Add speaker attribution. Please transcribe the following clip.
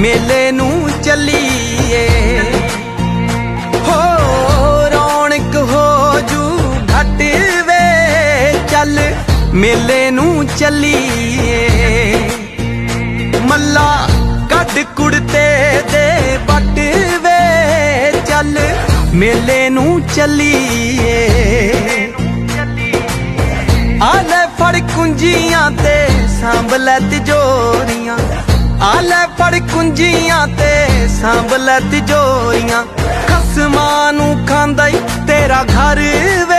Speaker 1: मेले नू चलीए। हो रौनक हो जू घट वे, चल मेले नू चलीए। मल्ला कद कुड़ते दे बट वे, चल मेले नू चलीए। आले फड़ कुंजियां ते सांभ लै तिजोरियां, आले फड़ कुंजियां ते सांभ लै तिजोरियां। खसमां नू खांदा ई तेरा घर